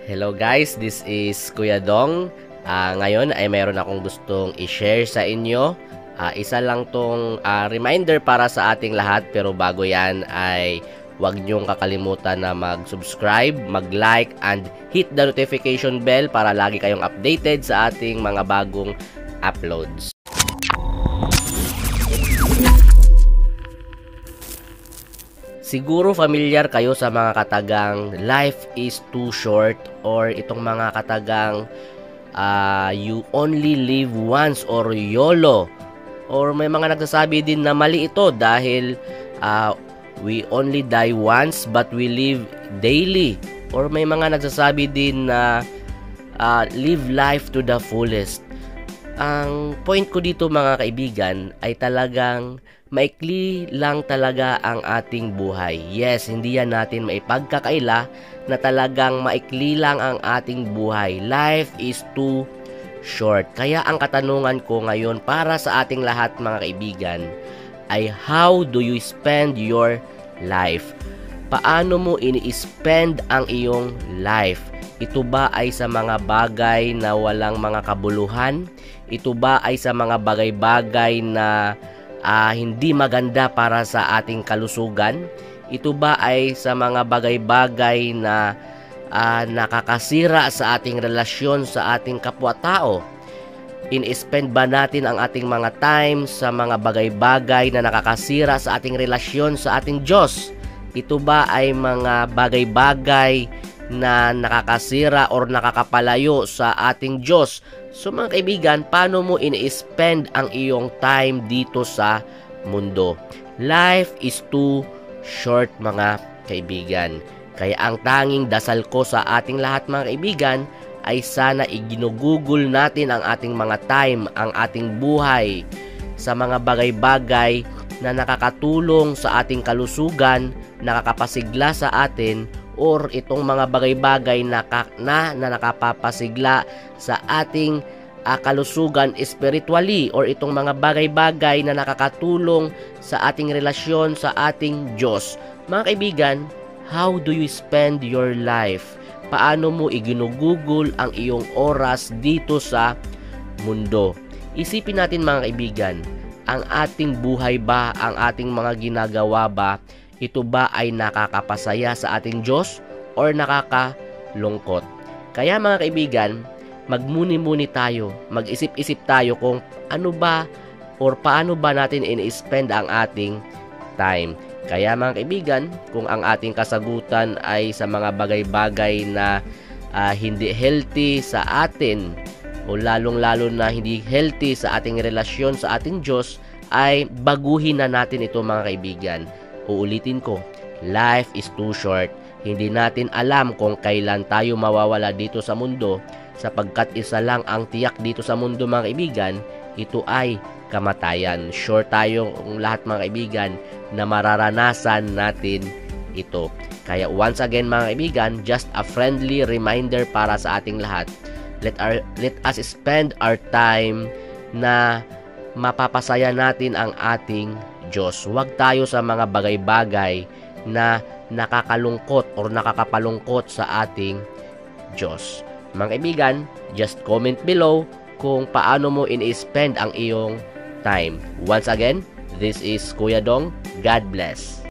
Hello guys, this is Kuya Dong. Ngayon ay mayroon akong gustong i-share sa inyo. Isa lang tong reminder para sa ating lahat, pero bago yan ay huwag niyong kakalimutan na mag-subscribe, mag-like, and hit the notification bell para lagi kayong updated sa ating mga bagong uploads. Siguro familiar kayo sa mga katagang life is too short or itong mga katagang you only live once or YOLO. Or may mga nagsasabi din na mali ito dahil we only die once but we live daily. Or may mga nagsasabi din na live life to the fullest. Ang point ko dito mga kaibigan ay talagang maikli lang talaga ang ating buhay. Yes, hindi yan natin maipagkakaila na talagang maikli lang ang ating buhay. Life is too short. Kaya ang katanungan ko ngayon para sa ating lahat mga kaibigan ay how do you spend your life? Paano mo ini-spend ang iyong life? Ito ba ay sa mga bagay na walang mga kabuluhan? Ito ba ay sa mga bagay-bagay na hindi maganda para sa ating kalusugan? Ito ba ay sa mga bagay-bagay na nakakasira sa ating relasyon sa ating kapwa-tao? In-spend ba natin ang ating mga time sa mga bagay-bagay na nakakasira sa ating relasyon sa ating Diyos? Ito ba ay mga bagay-bagay na nakakasira or nakakapalayo sa ating Diyos? So mga kaibigan, paano mo ini-spend ang iyong time dito sa mundo? Life is too short mga kaibigan. Kaya ang tanging dasal ko sa ating lahat mga kaibigan ay sana iginugugol natin ang ating mga time, ang ating buhay sa mga bagay-bagay na nakakatulong sa ating kalusugan, nakakapasigla sa atin, or itong mga bagay-bagay na nakapapasigla sa ating kalusugan spiritually, or itong mga bagay-bagay na nakakatulong sa ating relasyon sa ating Diyos. Mga kaibigan, how do you spend your life? Paano mo iginugugol ang iyong oras dito sa mundo? Isipin natin mga kaibigan, ang ating buhay ba, ang ating mga ginagawa ba, ito ba ay nakakapasaya sa ating Diyos or nakakalungkot? Kaya mga kaibigan, magmuni-muni tayo, mag-isip-isip tayo kung ano ba or paano ba natin in-spend ang ating time. Kaya mga kaibigan, kung ang ating kasagutan ay sa mga bagay-bagay na hindi healthy sa atin o lalong-lalo na hindi healthy sa ating relasyon sa ating Diyos, ay baguhin na natin ito mga kaibigan. Uulitin ko, life is too short. Hindi natin alam kung kailan tayo mawawala dito sa mundo, sapagkat isa lang ang tiyak dito sa mundo mga kaibigan, ito ay kamatayan. Sure tayo lahat mga kaibigan na mararanasan natin ito. Kaya once again mga kaibigan, just a friendly reminder para sa ating lahat. Let us spend our time na mapapasaya natin ang ating Diyos. Huwag tayo sa mga bagay-bagay na nakakalungkot or nakakapalungkot sa ating Diyos. Mga kaibigan, just comment below kung paano mo in-spend ang iyong time. Once again, this is Kuya Dong. God bless.